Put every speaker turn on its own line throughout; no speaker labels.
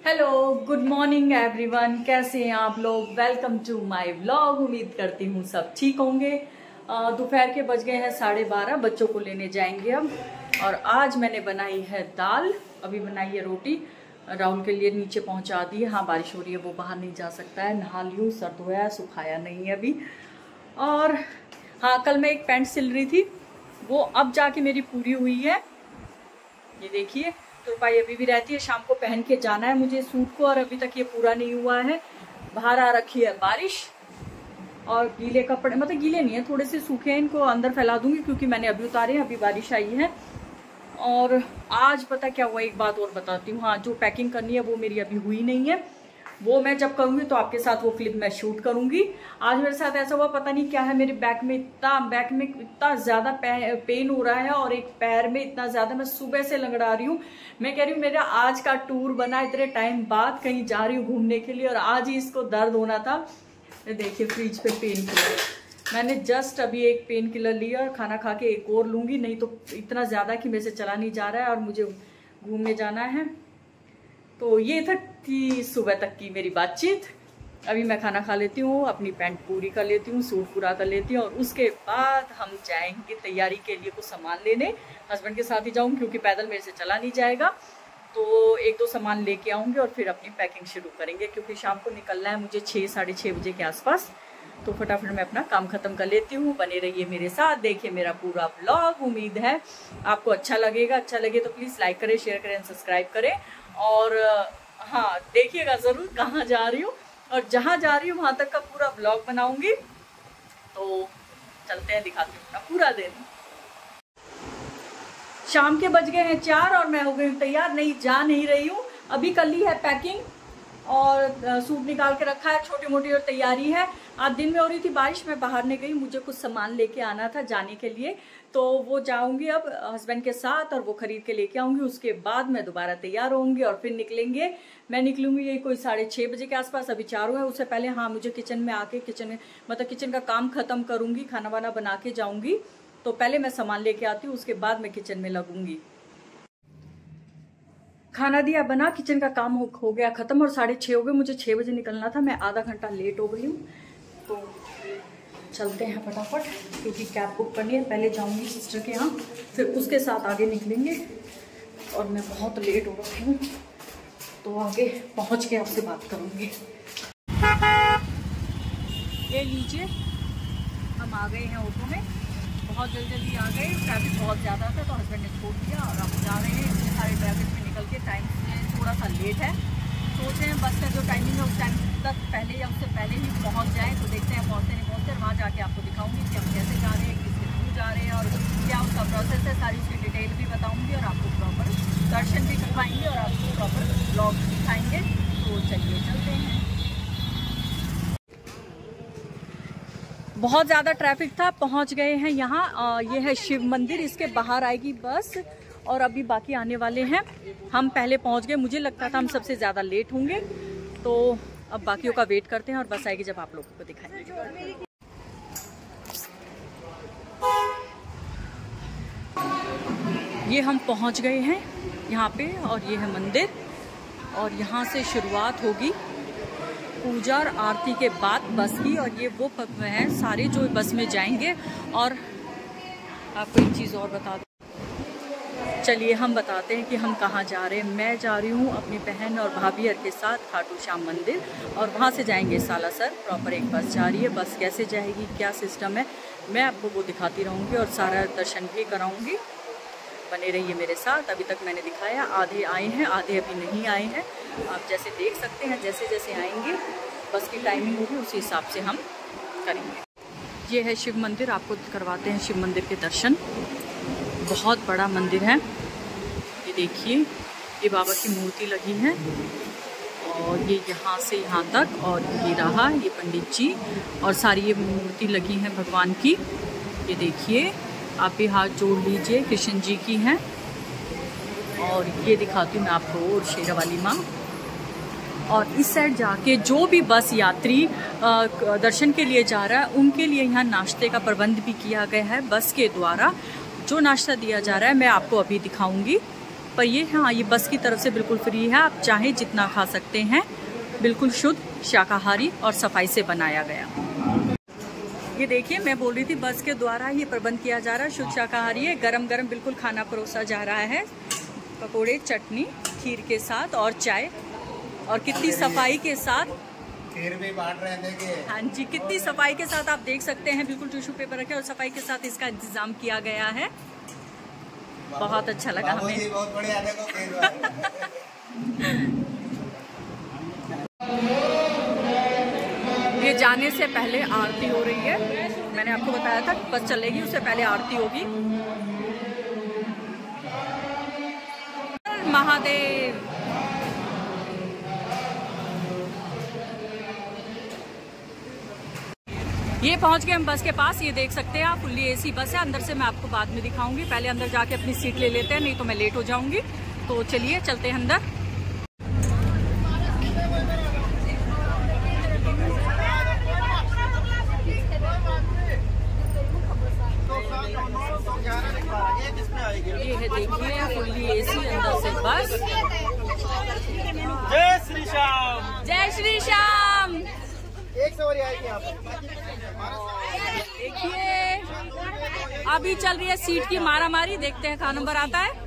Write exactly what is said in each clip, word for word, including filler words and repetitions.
Hello, good morning everyone. कैसे हैं आप लोग? Welcome to my vlog. उम्मीद करती हूँ सब ठीक होंगे। दोपहर के बज गए हैं साढ़े बारह, बच्चों को लेने जाएंगे अब। और आज मैंने बनाई है दाल, अभी बनाई है रोटी। राहुल के लिए नीचे पहुंचा दी है। हाँ, बारिश हो रही है, वो बाहर नहीं जा सकता है। नहा लियूँ, सर धोया, सुखाया नहीं है अभी। और हाँ, कल मैं एक पैंट सिल रही थी, वो अब जाके मेरी पूरी हुई है। ये देखिए, तुरपाई अभी भी रहती है, शाम को पहन के जाना है मुझे सूट को, और अभी तक ये पूरा नहीं हुआ है। बाहर आ रखी है बारिश, और गीले कपड़े, मतलब गीले नहीं है, थोड़े से सूखे हैं, इनको अंदर फैला दूंगी क्योंकि मैंने अभी उतारे हैं, अभी बारिश आई है। और आज पता क्या हुआ, एक बात और बताती हूँ। हाँ, जो पैकिंग करनी है वो मेरी अभी हुई नहीं है, वो मैं जब करूंगी तो आपके साथ वो क्लिप मैं शूट करूंगी। आज मेरे साथ ऐसा हुआ, पता नहीं क्या है, मेरे बैक में इतना बैक में इतना ज्यादा पेन हो रहा है, और एक पैर में इतना ज्यादा, मैं सुबह से लंगड़ा रही हूँ। मैं कह रही हूँ मेरा आज का टूर बना, इतने टाइम बाद कहीं जा रही हूँ घूमने के लिए, और आज ही इसको दर्द होना था। देखिए, फ्रिज पे पेन किलर मैंने जस्ट अभी एक पेन किलर लिया, और खाना खा के एक और लूंगी, नहीं तो इतना ज्यादा कि मेरे से चला नहीं जा रहा है, और मुझे घूमने जाना है। तो ये था कि सुबह तक की मेरी बातचीत। अभी मैं खाना खा लेती हूँ, अपनी पैंट पूरी कर लेती हूँ, सूट पूरा कर लेती हूँ, और उसके बाद हम जाएंगे तैयारी के लिए कुछ सामान लेने। हस्बैंड के साथ ही जाऊँगी क्योंकि पैदल मेरे से चला नहीं जाएगा। तो एक दो सामान लेके आऊँगी और फिर अपनी पैकिंग शुरू करेंगे, क्योंकि शाम को निकलना है मुझे छः साढ़े छः बजे के आसपास। तो फटाफट मैं अपना काम खत्म कर लेती हूँ। बने रहिए मेरे साथ, देखिए मेरा पूरा ब्लॉग। उम्मीद है आपको अच्छा लगेगा। अच्छा लगे तो प्लीज़ लाइक करें, शेयर करें, सब्सक्राइब करें। और हाँ, देखिएगा ज़रूर कहाँ जा रही हूँ, और जहाँ जा रही हूँ वहाँ तक का पूरा ब्लॉग बनाऊंगी। तो चलते हैं, दिखाती हूँ अपना पूरा दिन। शाम के बज गए हैं चार, और मैं हो गई हूँ तैयार। नहीं, जा नहीं रही हूँ अभी, कर ली है पैकिंग, और सूट निकाल के रखा है, छोटी मोटी और तैयारी है। आज दिन में हो रही थी बारिश, मैं बाहर नहीं गई, मुझे कुछ सामान लेके आना था जाने के लिए, तो वो जाऊंगी अब हस्बैंड के साथ, और वो खरीद के लेके आऊंगी। उसके बाद मैं दोबारा तैयार होंगी और फिर निकलेंगे। मैं निकलूंगी यही कोई साढ़े छः बजे के आसपास, अभी चार हुए। उससे पहले हाँ, मुझे किचन में आके किचन में मतलब किचन का काम खत्म करूंगी, खाना वाना बना के जाऊंगी। तो पहले मैं सामान लेके आती हूँ, उसके बाद मैं किचन में लगूंगी। खाना दिया बना, किचन का काम हो, हो गया खत्म, और साढ़े छः हो गए। मुझे छः बजे निकलना था, मैं आधा घंटा लेट हो गई हूँ। तो चलते हैं फटाफट, क्योंकि कैब बुक करनी है। पहले जाऊंगी सिस्टर के यहाँ, फिर उसके साथ आगे निकलेंगे। और मैं बहुत लेट हो रही हूँ, तो आगे पहुँच के आपसे बात करूँगी। ये लीजिए, हम आ गए हैं ऑटो में, बहुत जल्दी जल्दी आ गए। ट्रैफिक बहुत ज़्यादा था तो हस्बैंड ने छोड़ दिया, और हम जा रहे हैं इतने सारे ट्रैफिक में निकल के। टाइम से थोड़ा सा लेट है, सोच रहे हैं बस का जो टाइमिंग है उस टाइम तक पहले या उससे पहले ही पहुंच जाएं। तो देखते हैं पहुंचते नहीं पहुंचते, वहाँ जाके आपको दिखाऊंगी कि हम कैसे जा रहे हैं, किसके थ्रू जा रहे हैं, और क्या उसका प्रोसेस है। सारी उसकी डिटेल भी बताऊँगी, और आपको प्रॉपर दर्शन भी करवाएंगे, और आपको प्रॉपर ब्लॉग दिखाएँगे। तो चलिए चलते हैं। बहुत ज़्यादा ट्रैफिक था, पहुंच गए हैं यहाँ। ये है शिव मंदिर, इसके बाहर आएगी बस, और अभी बाकी आने वाले हैं। हम पहले पहुंच गए, मुझे लगता था हम सबसे ज़्यादा लेट होंगे। तो अब बाकियों का वेट करते हैं, और बस आएगी जब आप लोगों को दिखाएंगे। ये हम पहुंच गए हैं यहाँ पे, और ये है मंदिर, और यहाँ से शुरुआत होगी पूजा और आरती के बाद बस की। और ये वो पग हैं सारे जो बस में जाएंगे। और आपको एक चीज़ और बता दूँ, चलिए हम बताते हैं कि हम कहाँ जा रहे हैं। मैं जा रही हूँ अपनी बहन और भाभी के साथ खाटू श्याम मंदिर, और वहाँ से जाएंगे सालासर। प्रॉपर एक बस जा रही है, बस कैसे जाएगी, क्या सिस्टम है, मैं आपको वो दिखाती रहूँगी, और सारा दर्शन भी कराऊँगी। बने रहिए मेरे साथ। अभी तक मैंने दिखाया, आधे आए हैं, आधे अभी नहीं आए हैं। आप जैसे देख सकते हैं, जैसे जैसे आएंगे बस की टाइमिंग होगी उसी हिसाब से हम करेंगे। ये है शिव मंदिर, आपको करवाते हैं शिव मंदिर के दर्शन। बहुत बड़ा मंदिर है, ये देखिए, ये बाबा की मूर्ति लगी है, और ये यहाँ से यहाँ तक, और ये रहा ये पंडित जी, और सारी ये मूर्ति लगी हैं भगवान की। ये देखिए, आप भी हाथ जोड़ लीजिए, कृष्ण जी की हैं। और ये दिखाती हूँ मैं आपको, और शेरा वाली माँ। और इस साइड जाके जो भी बस यात्री दर्शन के लिए जा रहा है, उनके लिए यहाँ नाश्ते का प्रबंध भी किया गया है बस के द्वारा। जो नाश्ता दिया जा रहा है मैं आपको अभी दिखाऊंगी। पहिए। हाँ, ये बस की तरफ से बिल्कुल फ्री है, आप चाहें जितना खा सकते हैं। बिल्कुल शुद्ध शाकाहारी और सफाई से बनाया गया। ये देखिए, मैं बोल रही थी बस के द्वारा ये प्रबंध किया जा रहा है, शुद्ध शाकाहारी है। गरम गरम बिल्कुल खाना परोसा जा रहा है, पकोड़े, चटनी, खीर के साथ और चाय, और कितनी सफाई के साथ
खीर भी बांट रहे थे।
हाँ जी, कितनी सफाई के साथ आप देख सकते हैं। बिल्कुल टिश्यू पेपर रखे और सफाई के साथ इसका इंतजाम किया गया है। बहुत अच्छा लगा हमें।
बहुत बढ़िया, देखो
ये जाने से पहले आरती हो रही है। मैंने आपको बताया था बस चलेगी उससे पहले आरती होगी। महादेव। ये पहुंच गए हम बस के पास। ये देख सकते हैं आप, फुल्ली एसी बस है। अंदर से मैं आपको बाद में दिखाऊंगी, पहले अंदर जाके अपनी सीट ले लेते हैं, नहीं तो मैं लेट हो जाऊंगी। तो चलिए चलते हैं अंदर। ये है देखिए फुल्ली एसी अंदर से बस।
जय श्री श्याम,
जय श्री श्याम।
एक सवारी आएगी यहाँ पर।
देखिए अभी चल रही है सीट की मारा मारी। देखते हैं कहाँ नंबर आता है।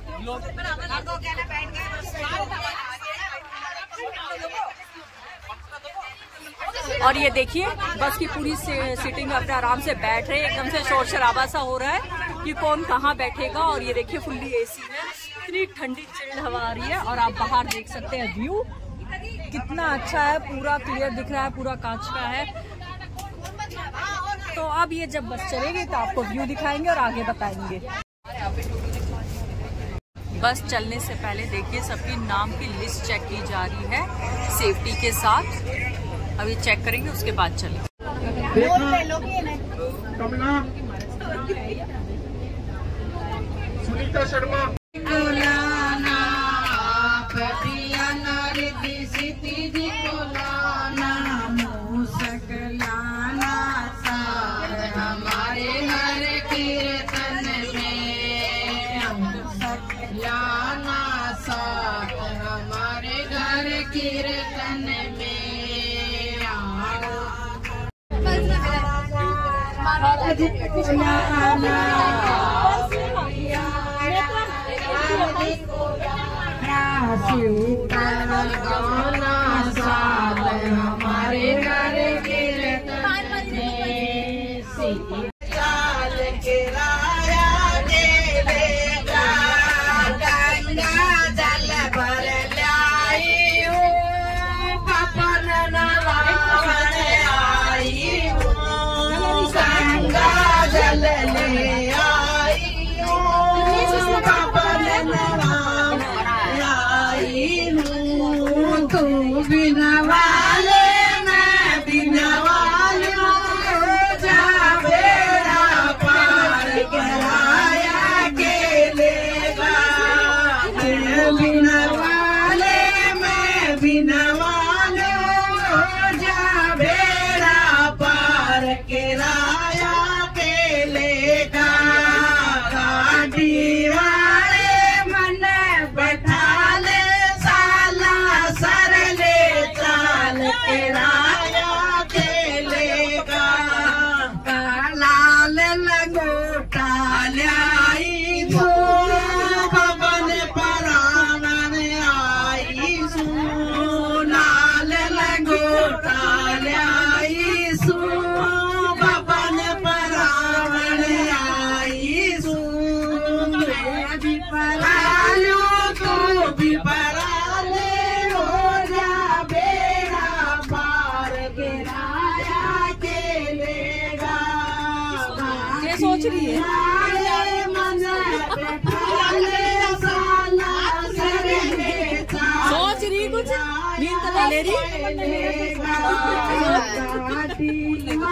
और ये देखिए बस की पूरी सीटिंग अपने आराम से बैठ रहे हैं। एकदम से शोर शराबा सा हो रहा है कि कौन कहाँ बैठेगा। और ये देखिए फुल्ली एसी है, इतनी ठंडी चिल्ड हवा आ रही है। और आप बाहर देख सकते हैं व्यू कितना अच्छा है, पूरा क्लियर दिख रहा है, पूरा कांच का है। तो अब ये जब बस चलेगी तो आपको व्यू दिखाएंगे और आगे बताएंगे। बस चलने से पहले देखिए सबकी नाम की लिस्ट चेक की जा रही है सेफ्टी के साथ। अभी चेक करेंगे उसके बाद चलेंगे।
सुनीता शर्मा।
हमारे घर कीर्तन में लाना साथ, हमारे घर कीर्तन में गाना साथ, हमारे घर कीर्तन में चाल के राया देगा, गंगा जल भर लाई हूँ, कपन नवान आई हूँ, गंगा जल ले आई हूँ, कपन नवान आई हूँ। तू बिना वाले मैं बिना वाले जा बेड़ा पार कराया के लेगा। बिना वाले मैं बिना वाले जा बेड़ा पार कराया के लेगा। गाड़ी वाले मन बैठा ले साला सर ले चाल किराया के लेगा। लाल लगोटा लाई सू, पवन परावन आई सू, लाल लगोटा लाई सू, पवन परावन आई सू। मैं भी परा लूं तू भी परा ले, हो जा बेड़ा पार गिराया के लेगा।
ये सोच रही है,
मन बैठा ले साला सर ले चाल
सोच रही कुछ नींद तो नहीं ले रही।
लेगा।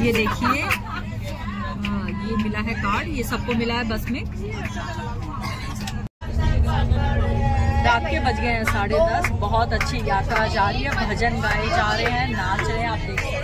ये देखिए ये मिला है कार्ड, ये सबको मिला है बस में। रात के बज गए हैं साढ़े दस। बहुत अच्छी यात्रा जा रही है, भजन गाए जा रहे हैं, नाच रहे हैं, आप देख सकते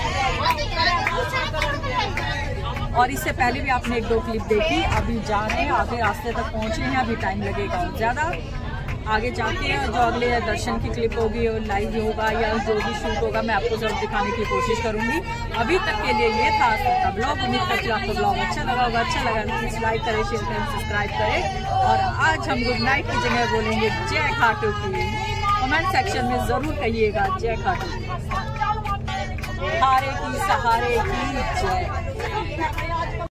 हैं। और इससे पहले भी आपने एक दो क्लिप देखी। अभी जा रहे हैं, आगे रास्ते तक पहुंच रहे हैं, अभी टाइम लगेगा और ज़्यादा। आगे जाके जो अगले दर्शन की क्लिप होगी और लाइव होगा या जो भी शूट होगा मैं आपको जरूर दिखाने की कोशिश करूंगी। अभी तक के लिए ये था आज का ब्लॉग। उम्मीद करती हूँ आपको ब्लॉग अच्छा लगा होगा। अच्छा लगा प्लीज लाइक करें, शेयर करें, सब्सक्राइब करें। और आज हम गुड नाइट की जगह बोलेंगे जय खाटू की। कमेंट सेक्शन में जरूर कहिएगा जय खाटू की, हारे की सहारे की जय।